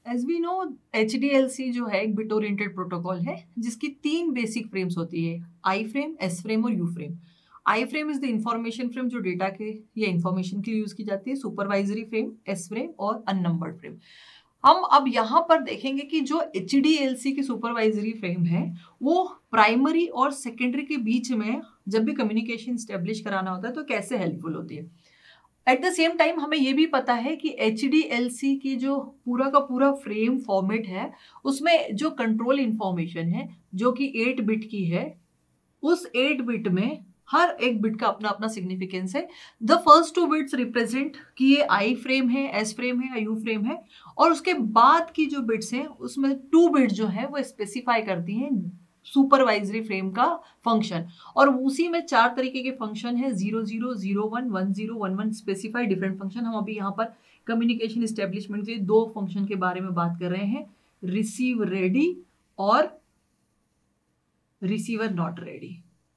As we know HDLC जो है एक बिट ओरिएंटेड प्रोटोकॉल है जिसकी 3 बेसिक फ्रेम्स होती है, आई फ्रेम, एस फ्रेम और U frame. I frame is the information frame जो डेटा के या इंफॉर्मेशन के लिए यूज की जाती है, सुपरवाइजरी फ्रेम, एस फ्रेम और अननंबर्ड फ्रेम। हम अब यहाँ पर देखेंगे कि जो HDLC की सुपरवाइजरी फ्रेम है वो प्राइमरी और सेकेंडरी के बीच में जब भी कम्युनिकेशन स्टेब्लिश कराना होता है तो कैसे हेल्पफुल होती है। एट द सेम टाइम हमें ये भी पता है कि HDLC की जो पूरा का पूरा फ्रेम फॉर्मेट है उसमें जो कंट्रोल इंफॉर्मेशन है जो कि 8 बिट की है, उस 8 बिट में हर एक बिट का अपना अपना सिग्निफिकेंस है। द फर्स्ट 2 बिट्स रिप्रेजेंट कि ये आई फ्रेम है, एस फ्रेम है या यू फ्रेम है, और उसके बाद की जो बिट्स हैं उसमें 2 बिट जो है वो स्पेसिफाई करती हैं सुपरवाइजरी फ्रेम का फंक्शन। और उसी में 4 तरीके के फंक्शन है, 0 0 0 1 1 0 1 1 स्पेसिफाई डिफरेंट फंक्शन। हम अभी यहाँ पर कम्युनिकेशन स्टेब्लिशमेंट के 2 फंक्शन के बारे में बात कर रहे हैं, रिसीव रेडी और रिसीवर नॉट रेडी।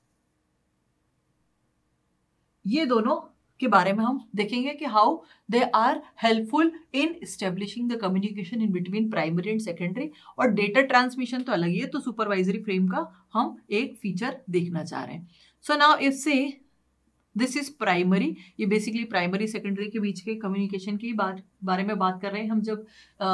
ये दोनों के बारे में हम देखेंगे कि how they are helpful in establishing the communication in between primary and secondary. और डेटा ट्रांसमिशन तो अलग ही है, तो सुपरवाइजरी फ्रेम का हम एक फीचर देखना चाह रहे हैं। So now if say this is primary, ये बेसिकली प्राइमरी सेकेंडरी के बीच के कम्युनिकेशन की बारे में बात कर रहे हैं हम जब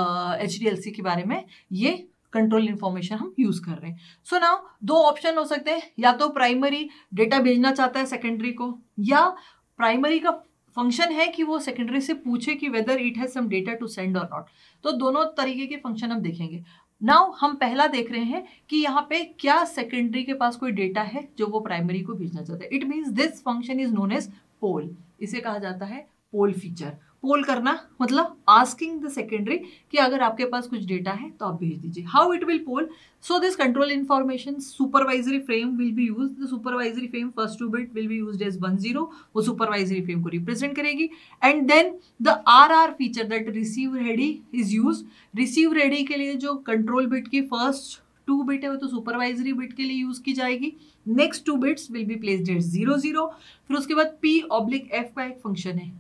HDLC के बारे में ये कंट्रोल इंफॉर्मेशन हम यूज कर रहे हैं। सो नाउ 2 ऑप्शन हो सकते हैं, या तो प्राइमरी डेटा भेजना चाहता है सेकेंडरी को, या प्राइमरी का फंक्शन है कि वो सेकेंडरी से पूछे कि whether it has some data to send और नॉट। तो दोनों तरीके के फंक्शन हम देखेंगे। नाउ हम पहला देख रहे हैं कि यहाँ पे क्या सेकेंडरी के पास कोई डेटा है जो वो प्राइमरी को भेजना चाहता है। It means this function is known as poll, इसे कहा जाता है पोल फीचर। पोल करना मतलब आस्किंग द सेकेंडरी कि अगर आपके पास कुछ डेटा है तो आप भेज दीजिए। How it will poll? So this control information supervisory frame will be used. The supervisory frame first 2 bit will be used as 1 0, वो सुपरवाइजरी फ्रेम को रिप्रेजेंट करेगी। And then the RR feature that receive ready is used. Receive ready के लिए जो control bit की first 2 bit है वो तो सुपरवाइजरी बिट के लिए यूज की जाएगी। Next 2 bits will be placed at 0 0। फिर उसके बाद P/F का एक फंक्शन है,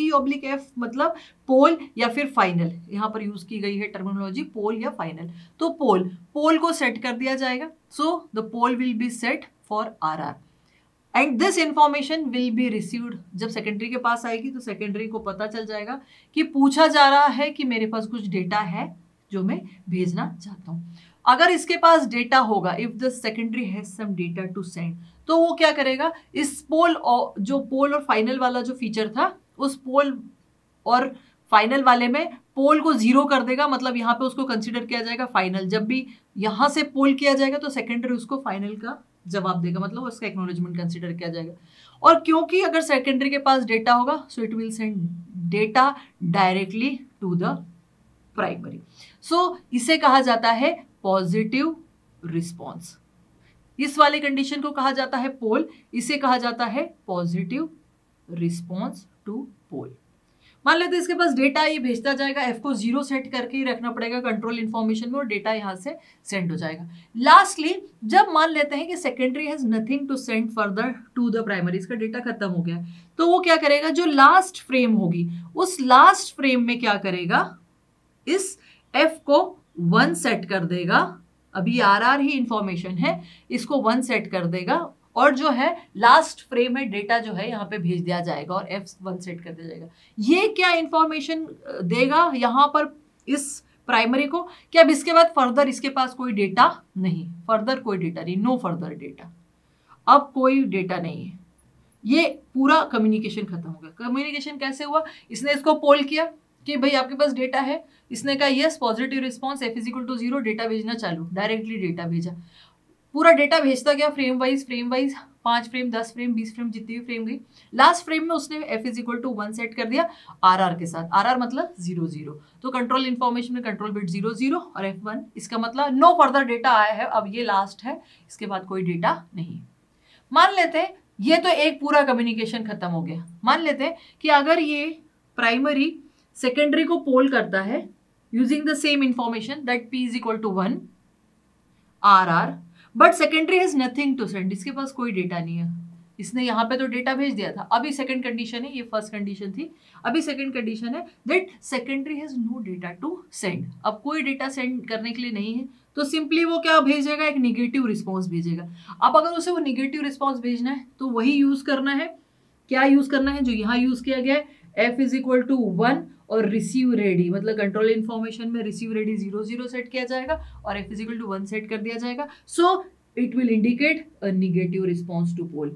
P/F मतलब पोल या फिर फाइनल, यहाँ पर यूज की गई है टर्मिनोलॉजी पोल या फाइनल। तो पोल को सेट कर दिया जाएगा। So the poll will be set for RR and this information will be received. जब सेकेंडरी के पास आएगी तो सेकेंडरी को पता चल जाएगा कि पूछा जा रहा है कि मेरे पास कुछ डेटा है जो मैं भेजना चाहता हूँ। अगर इसके पास डेटा होगा, if the secondary has some data to send, तो वो क्या करेगा, इस पोल जो पोल और फाइनल वाला जो फीचर था उस पोल और फाइनल वाले में पोल को 0 कर देगा, मतलब यहाँ पे उसको कंसीडर किया जाएगा फाइनल। जब भी यहाँ से पोल किया जाएगा तो सेकेंडरी उसको फाइनल का जवाब देगा, मतलब उसका एक्नॉलेजमेंट कंसीडर किया जाएगा। और क्योंकि अगर सेकेंडरी के पास डेटा होगा so it will send data directly to the primary. So इसे कहा जाता है पॉजिटिव रिस्पॉन्स। इस वाले कंडीशन को कहा जाता है पोल, इसे कहा जाता है पॉजिटिव रिस्पॉन्स टू पोल। मान लेते हैं इसके पास डेटा, ये भेजता जाएगा, F को 0 सेट करके ही रखना पड़ेगा कंट्रोल इंफॉर्मेशन में और डेटा यहां से सेंड हो जाएगा। लास्टली जब मान लेते हैं कि secondary has nothing to send further to the primary, इसका डेटा खत्म हो गया, तो वो क्या करेगा, जो लास्ट फ्रेम होगी उस लास्ट फ्रेम में क्या करेगा, इस F को 1 सेट कर देगा। अभी RR ही इंफॉर्मेशन है, इसको 1 सेट कर देगा और जो है लास्ट फ्रेम में डेटा जो है यहाँ पे भेज दिया जाएगा और F1 सेट कर दिया जाएगा। ये क्या इंफॉर्मेशन देगा यहाँ पर इस प्राइमरी को कि अब इसके बाद फर्दर इसके पास कोई डेटा नहीं, फर्दर कोई डेटा नहीं, नो फर्दर डेटा, अब कोई डेटा नहीं है, ये पूरा कम्युनिकेशन खत्म हो गया। कम्युनिकेशन कैसे हुआ, इसने इसको पोल किया कि भाई आपके पास डेटा है, इसने कहा yes, positive response, F = 0, data भेजना चालू, डायरेक्टली डेटा भेजा, पूरा डेटा भेजता गया frame wise 5 frame 10 frame 20 frame जितनी भी फ्रेम गई। लास्ट फ्रेम में उसने F = 1 सेट कर दिया RR के साथ, RR मतलब 0 0, तो कंट्रोल इंफॉर्मेशन में कंट्रोल बिट 0 0 और F1, इसका मतलब नो फर्दर डेटा आया है, अब ये लास्ट है, इसके बाद कोई डेटा नहीं। मान लेते हैं ये तो एक पूरा कम्युनिकेशन खत्म हो गया। मान लेते हैं कि अगर ये प्राइमरी सेकेंडरी को पोल करता है using the same information that P = 1 RR, but secondary has nothing to send, इसके पास कोई डेटा नहीं है, इसने यहाँ पे तो डेटा भेज दिया था। अभी सेकंड कंडीशन है, ये फर्स्ट कंडीशन थी, अभी सेकंड कंडीशन है that secondary has no data to send. अब कोई डेटा सेंड करने के लिए नहीं है, तो सिंपली वो क्या भेजेगा, एक निगेटिव रिस्पॉन्स भेजेगा। अब अगर उसे वो निगेटिव रिस्पॉन्स भेजना है तो वही यूज करना है, क्या यूज करना है जो यहाँ यूज किया गया है, f इज इक्वल टू 1 और रिसीव रेडी, मतलब कंट्रोल इन्फॉर्मेशन में रिसीव रेडी 0 सेट किया जाएगा और f is equal to 1 set कर दिया जाएगा। So it will indicate a negative response to poll.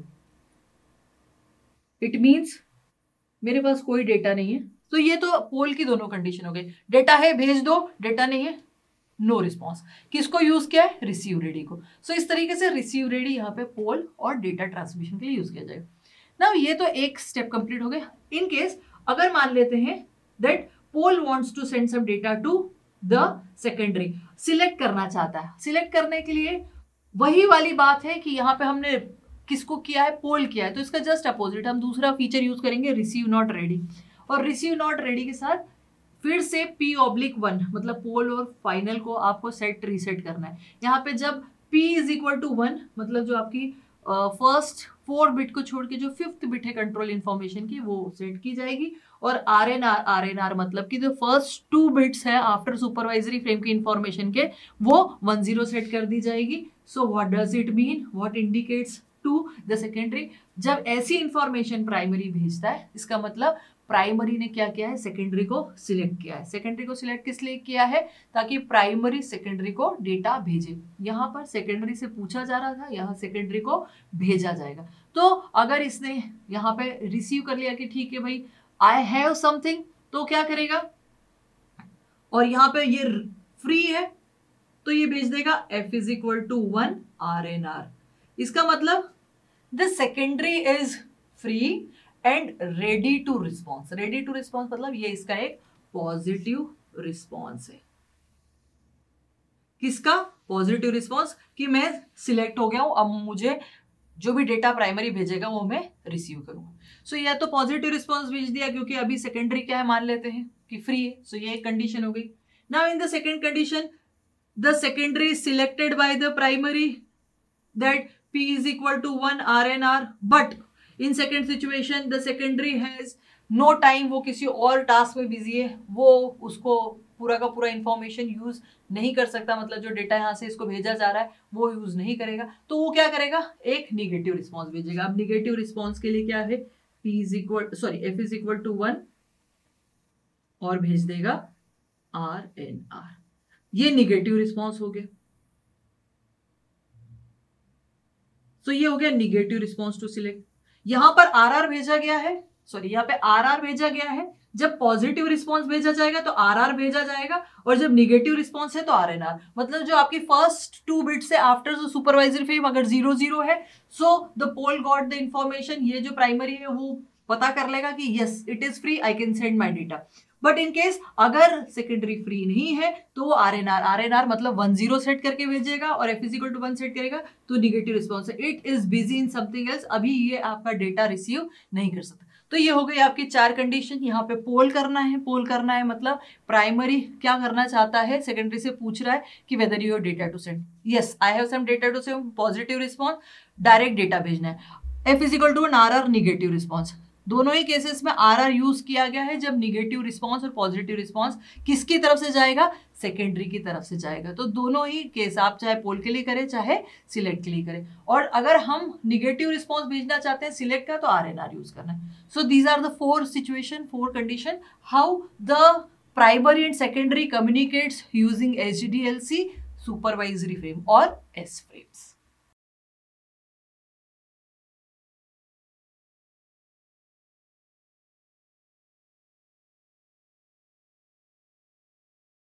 It means मेरे पास कोई डेटा नहीं है, तो ये तो पोल की दोनों कंडीशन हो गई। डेटा है भेज दो, डेटा नहीं है नो रिस्पॉन्स। किसको यूज किया है, रिसीव रेडी को। सो इस तरीके से रिसीव रेडी यहाँ पे पोल और डेटा ट्रांसमिशन के लिए यूज किया जाएगा। नाउ ये तो एक स्टेप कंप्लीट हो गया। इन केस अगर मान लेते हैं that poll wants to send some data to the secondary, select करना चाहता है। सिलेक्ट करने के लिए वही वाली बात है कि यहाँ पे हमने किसको किया है, पोल किया है, तो इसका जस्ट अपोजिट हम दूसरा फीचर यूज करेंगे, रिसीव नॉट रेडी। और रिसीव नॉट रेडी के साथ फिर से p/1 मतलब पोल और फाइनल को आपको सेट रीसेट करना है। यहाँ पे जब p इज इक्वल टू 1 मतलब जो आपकी फर्स्ट 4 बिट को छोड़ के जो 5th बिट है कंट्रोल इन्फॉर्मेशन की वो सेट की जाएगी। और RNR मतलब कि जो फर्स्ट 2 बिट्स है आफ्टर सुपरवाइजरी फ्रेम की इंफॉर्मेशन के वो 10 सेट कर दी जाएगी। So what does it mean, what indicates to the secondary. जब ऐसी इंफॉर्मेशन प्राइमरी भेजता है इसका मतलब प्राइमरी ने क्या किया है, सेकेंडरी को सिलेक्ट किया है। सेकेंडरी को सिलेक्ट किस लिए किया है, ताकि प्राइमरी सेकेंडरी को डेटा भेजे। यहाँ पर सेकेंडरी से पूछा जा रहा था, यहाँ सेकेंडरी को भेजा जाएगा। तो अगर इसने यहाँ पे रिसीव कर लिया कि ठीक है भाई आई हैव समथिंग, तो क्या करेगा, और यहाँ पे ये फ्री है तो ये भेज देगा f is equal to 1 RNR। इसका मतलब the secondary is free and ready to response. Ready to response मतलब ये इसका एक पॉजिटिव रिस्पॉन्स है। किसका, पॉजिटिव रिस्पॉन्स कि मैं सिलेक्ट हो गया हूं, अब मुझे जो भी डेटा प्राइमरी भेजेगा वो मैं रिसीव करूंगा। सो ये तो पॉजिटिव रिस्पॉन्स भेज दिया क्योंकि अभी सेकेंडरी क्या है, मान लेते हैं कि फ्री है। सो ये एक कंडीशन हो गई। Now in the second condition the secondary is selected by the primary that p is equal to 1 RNR, but in second situation the secondary has no time, वो किसी और टास्क में बिजी है, वो उसको पूरा का पूरा इंफॉर्मेशन यूज नहीं कर सकता, मतलब जो डेटा यहाँ से इसको भेजा जा रहा है वो यूज नहीं करेगा। तो वो क्या करेगा, एक निगेटिव रिस्पॉन्स भेजेगा। अब निगेटिव रिस्पॉन्स के लिए क्या है, f इज इक्वल टू 1 और भेज देगा RNR। ये निगेटिव रिस्पॉन्स हो गया। तो ये हो गया निगेटिव रिस्पॉन्स टू सिलेक्ट। यहां पर RR भेजा गया है, यहाँ पे RR भेजा गया है। जब पॉजिटिव रिस्पॉन्स भेजा जाएगा तो RR भेजा जाएगा, और जब निगेटिव रिस्पॉन्स है तो RNR। मतलब जो आपकी फर्स्ट 2 बिट्स है आफ्टर द सुपरवाइजरी फ्रेम अगर 0 है, so the poll got the information, ये जो प्राइमरी है वो पता कर लेगा कि yes it is free, I can send my data. But in case अगर सेकेंडरी फ्री नहीं है तो वो RNR मतलब 10 सेट करके भेजेगा और f is equal to 1 set करेगा, तो निगेटिव रिस्पॉन्स है, it is busy in something else, अभी ये आपका डेटा रिसीव नहीं कर सकता। तो ये हो गई आपकी 4 कंडीशन। यहाँ पे पोल करना है, पोल करना है मतलब प्राइमरी क्या करना चाहता है, सेकेंडरी से पूछ रहा है कि whether you have data to send, yes I have some data to send, positive response, direct data भेजना है। f is equal to RR negative response. दोनों ही केसेस में RR यूज किया गया है जब निगेटिव रिस्पॉन्स और पॉजिटिव रिस्पॉन्स किसकी तरफ से जाएगा, सेकेंडरी की तरफ से जाएगा। तो दोनों ही केस आप चाहे पोल के लिए करें चाहे सिलेक्ट के लिए करें। और अगर हम निगेटिव रिस्पॉन्स भेजना चाहते हैं सिलेक्ट का तो RNR यूज करना है। So these are the 4 situation, 4 condition how the primary and secondary communicates using HDLC, supervisory frame और S frames।